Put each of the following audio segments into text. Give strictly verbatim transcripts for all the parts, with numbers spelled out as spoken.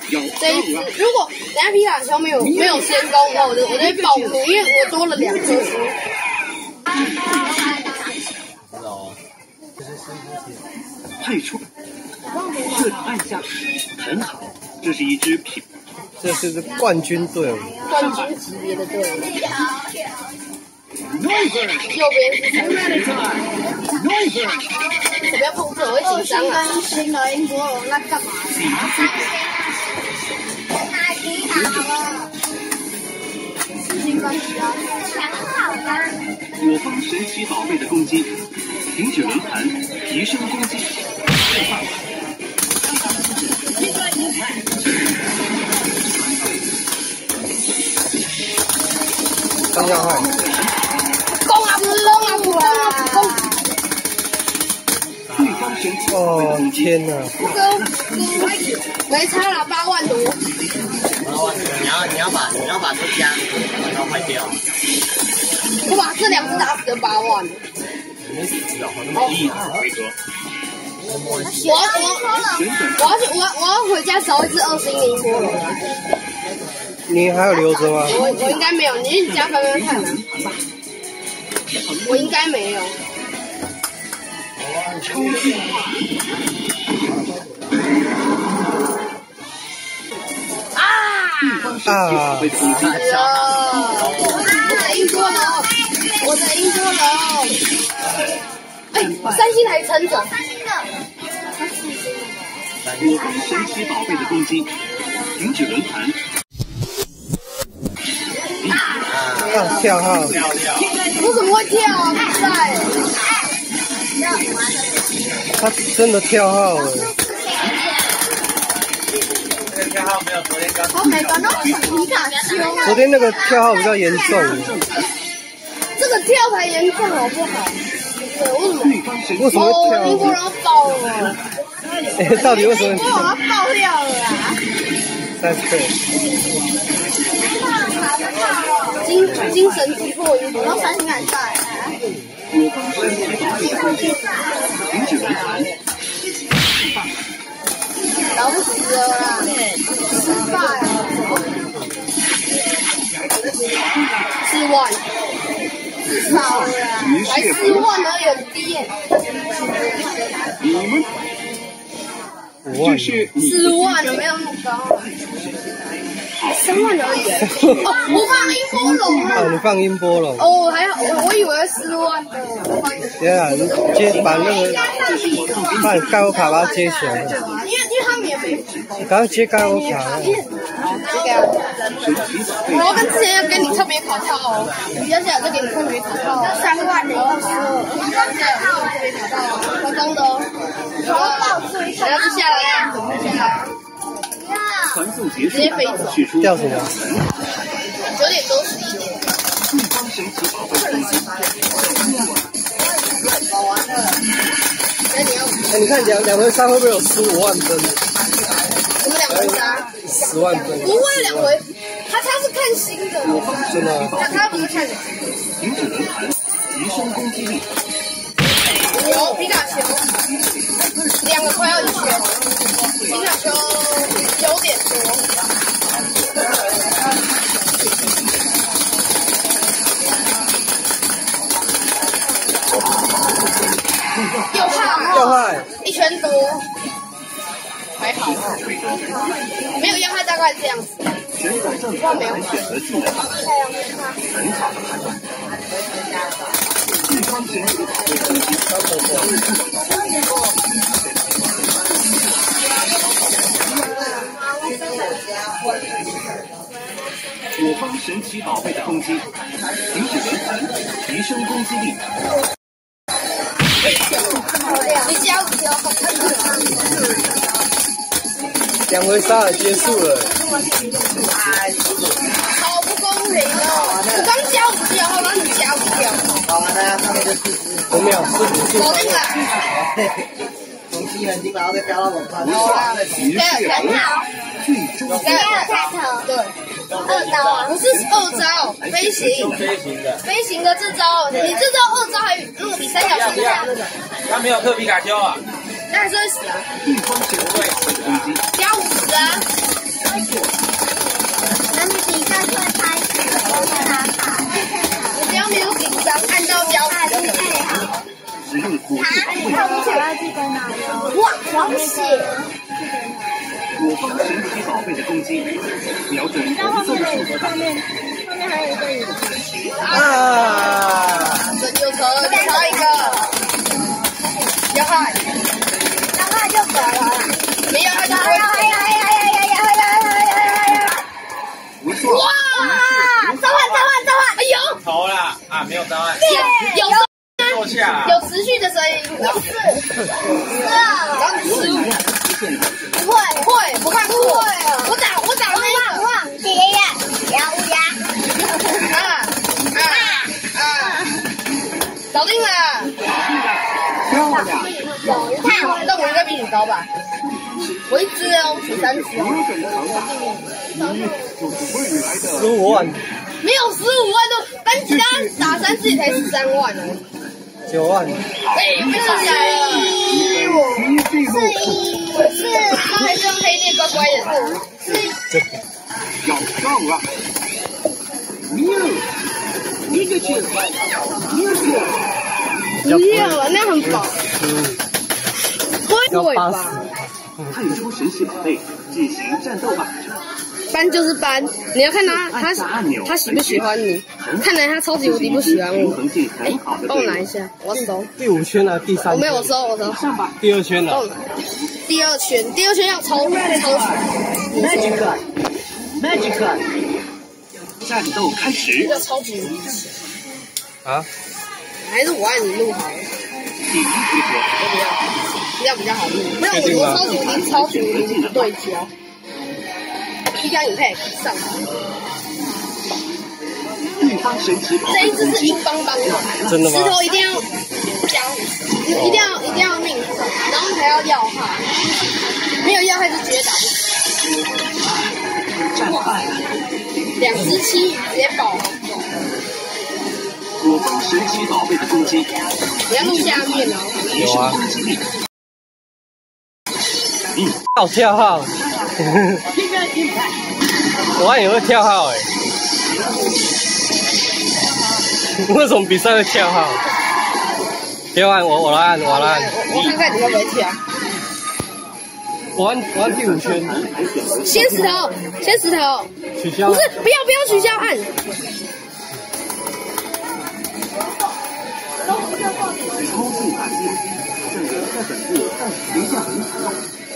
这一只，如果等下皮卡丘没有没有先攻的话，我就我就会暴怒，因为我多了两颗星。 哦， 退出，这按下，很好，这是一支品。 这是个冠军队伍， 冠军级别的队伍。右边是裁判。不要碰这，我会紧张啊！新的英国人那干嘛？太低好了。事情关系啊，抢好吧。 我方神奇宝贝的攻击，停止轮盘，提升攻击。 张家汉， 攻啊不攻啊不啊攻！ 哦天哪！ 没差了八万多。 八万多，你要你要把你要把这加，然后卖掉。 我把这两只打死就八万。 没死哦，那么厉害。 我要我我要去我要我要回家找一只二星的英国人。 你还有留着吗？ 我我应该没有，你去家翻翻看啊。我应该没有。啊！ 啊！ 死了！我的英国龙，我的英国龙。哎，三星还撑着。三星的。 我方神奇宝贝的攻击，停止轮盘。 啊！跳号！ 我怎么会跳啊？不在。 他真的跳号了。 这个跳号没有昨天刚。 我没看到皮卡丘。 昨天那个跳号比较严重。 这个跳才严重好不好？对，为什么？ 为什么会跳？ 英国人要爆了。 哎，到底为什么？ 英国人要爆掉了啊！ 在对。 精精神突破英国，然后三星还在。 我方神奇宝贝的攻击，停止轮盘。 了不起了啦！失败了。四万，至少了，才四万而已，很低耶。 你们， 五万， 四万了，没有那么高。 三万而已。哦，我放音波龙啊！ 哦，你放音波龙。 哦，还好，我我以为四万的。 对啊，你接把那个，把你盖欧卡把它接起来。 因为因为他们也没。 赶快接盖欧卡。 我要跟之前要跟你特别考套哦，你要想再给你特别考套。那三万的要说，我刚才有特别考套，成功的哦。然后报出一下，然后就下来呀，怎么下来？ 传送结束， 直接飞走。 掉什么？ 九点多十一点。 对方神奇宝贝攻击。 搞完了。那你要？ 哎，你看两两回杀会不会有十五万分？ 我们两回杀。 十万分。 不会两回，他他是看新的。 真的。 他他不是看。 停止轮盘，提升攻击力。 有皮卡丘，两个快要一圈。皮卡丘九点多。又怕要害一圈多，还好，没有要害大概这样子。 选择正确来选择技能，很好的判断。对方神奇宝贝攻击，我方神奇宝贝的攻击，停止轮盘，提升攻击力。 你加五条， 两回杀了，结束了。 好不公平哦！我刚加五条，然后你加五条。 好完了，上面就四只。 五秒，四十。 搞定了。 从西门町然后再飙到龙川。 给尔开头。给尔开头。对。二招啊，不是二招，飞行。 飞行的。 飞行的这招，你这招二招还那个比三角形大那个。 他没有特皮卡丘啊。 那还是会死啊。 对方神奇宝贝的攻击， 加五十啊。 方神奇宝贝的攻击，瞄准红色的数字板。 后面还有一个鱼。 啊！ 拯救车，再找一个。要害，要害就死了。没有害就不会死。 不错。 哇！召唤召唤召唤！哎呦！ 投了啊，没有召唤。 有有坐下。 有持续的声音。四四啊！然后你失误。不会不会，不看不会。我打我打那个。旺爷爷，摇乌鸦。啊啊啊！搞定了。 漂亮。 但我应该比你高吧？我一只哦，取三只哦。 十五万。 没有十五万都，但只要打三次也才十三万哦。 九万。 哎，被剩下了。是一，是他还是用黑链乖乖的。是。 要上了。六，一个球，六球。 不要了，那样很饱。 要八十。 派出神奇宝贝进行战斗吧。 搬就是搬，你要看他他他喜不喜欢你。看来他超级无敌不喜欢我。哎，帮我拿一下，我要收。 第五圈啊，第三圈。 我没有，我收，我收。 第二圈了。 帮我拿。第二圈，第二圈要抽抽。 Magic Magic 战斗开始。 要超级无敌。 啊？ 还是我爱你录好了。 第一回合。 不要，不要比较好录。没有，我超级无敌超级无敌对焦。一加影配上。 对方神奇宝贝这一只是硬邦邦的， 真的吗？ 石头一定要加，一定要一定要命，然后还要要害，没有要害就直接打不死。 战败了。 两只七直接爆。 我方神奇宝贝的攻击。 你要录下面哦。 有啊。 嗯， 好跳号。我还以为会跳号哎、欸，为什么比赛会跳号？跳按我我来按我来按， 我我看看你会不会跳。 我按我按第五圈。 先石头，先石头。 取消。 不是，不要不要取消按。 超速反应，这个在本部留下很少。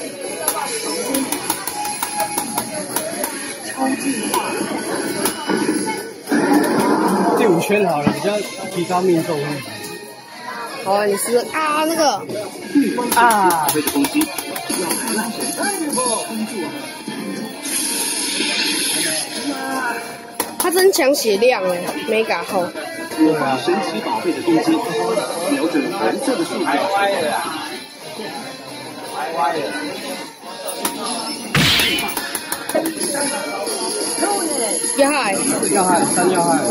第五圈好了，比较提高命中率。 好啊，你是啊那个啊，会的攻击。 他真抢血量哎 ，mega 后。 我方神奇宝贝的攻击，瞄准红色的数字。 要害， 要害，三要害。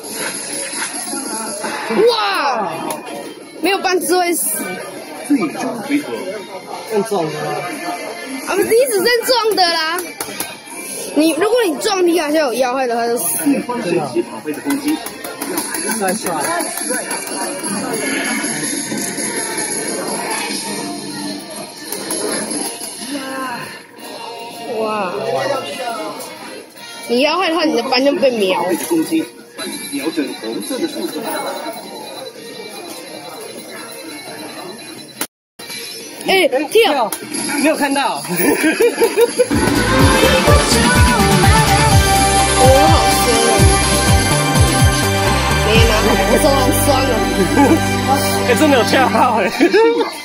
哇，没有半只会死。 最终回合， 更重的啦。 啊，不是，你只剩撞的啦。你如果你撞皮卡丘有要害的话就死。 对方神奇宝贝的攻击， 再帅。 哇！你要害的话，你的班就被秒。 攻击，瞄准红色的数字。 哎、欸，跳！ 没有看到。 我好酸哦！没拿好，我手好酸哦。 哎、欸，真的有跳号哎。